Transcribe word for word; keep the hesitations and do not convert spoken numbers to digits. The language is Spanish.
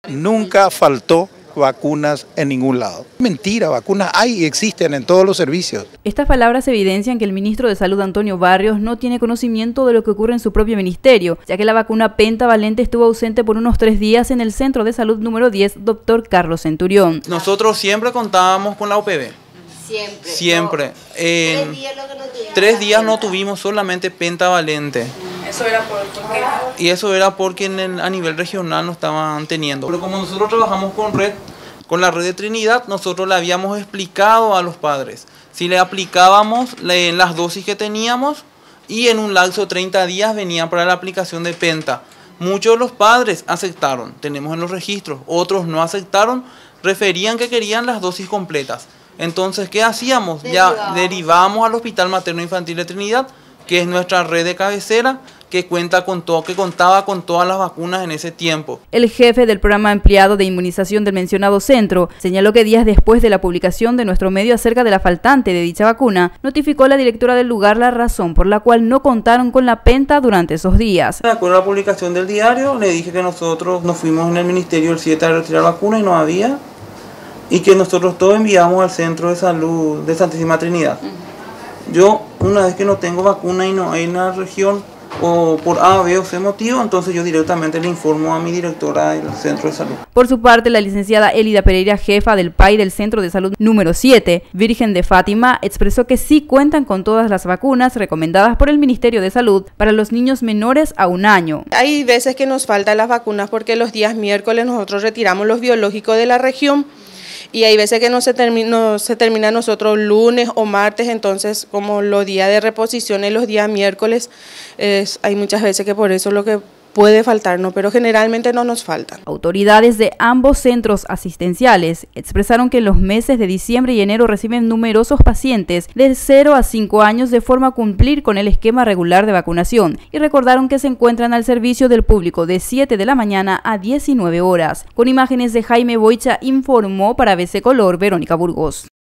Nunca faltó vacunas en ningún lado. Mentira, vacunas hay y existen en todos los servicios. Estas palabras evidencian que el ministro de Salud, Antonio Barrios, no tiene conocimiento de lo que ocurre en su propio ministerio, ya que la vacuna pentavalente estuvo ausente por unos tres días en el Centro de Salud número diez, doctor Carlos Centurión. Nosotros siempre contábamos con la U P B. Siempre. Siempre. No. En tres días, no tuvimos, tres días no tuvimos solamente pentavalente. Eso era por, por qué? Y eso era porque en el, a nivel regional no estaban teniendo. Pero como nosotros trabajamos con red, con la red de Trinidad, nosotros le habíamos explicado a los padres si le aplicábamos le, las dosis que teníamos y en un lapso de treinta días venía para la aplicación de penta. Muchos de los padres aceptaron, tenemos en los registros, otros no aceptaron, referían que querían las dosis completas. Entonces, ¿qué hacíamos? Derivamos. Ya derivamos al Hospital Materno Infantil de Trinidad, que es nuestra red de cabecera, que cuenta con todo, que contaba con todas las vacunas en ese tiempo. El jefe del programa ampliado de inmunización del mencionado centro señaló que días después de la publicación de nuestro medio acerca de la faltante de dicha vacuna, notificó a la directora del lugar la razón por la cual no contaron con la penta durante esos días. De acuerdo a la publicación del diario, le dije que nosotros nos fuimos en el Ministerio el siete a retirar vacuna y no había, y que nosotros todos enviamos al Centro de Salud de Santísima Trinidad. Yo, una vez que no tengo vacuna y no hay en la región, o por A, B o C motivo, entonces yo directamente le informo a mi directora del Centro de Salud. Por su parte, la licenciada Elida Pereira, jefa del P A I del Centro de Salud número siete, Virgen de Fátima, expresó que sí cuentan con todas las vacunas recomendadas por el Ministerio de Salud para los niños menores a un año. Hay veces que nos faltan las vacunas porque los días miércoles nosotros retiramos los biológicos de la región. Y hay veces que no se termina, no se termina nosotros lunes o martes, entonces como los días de reposición y los días miércoles, es, hay muchas veces que por eso lo que puede faltarnos, pero generalmente no nos faltan. Autoridades de ambos centros asistenciales expresaron que en los meses de diciembre y enero reciben numerosos pacientes de cero a cinco años de forma a cumplir con el esquema regular de vacunación y recordaron que se encuentran al servicio del público de siete de la mañana a diecinueve horas. Con imágenes de Jaime Boicha informó para A B C Color Verónica Burgos.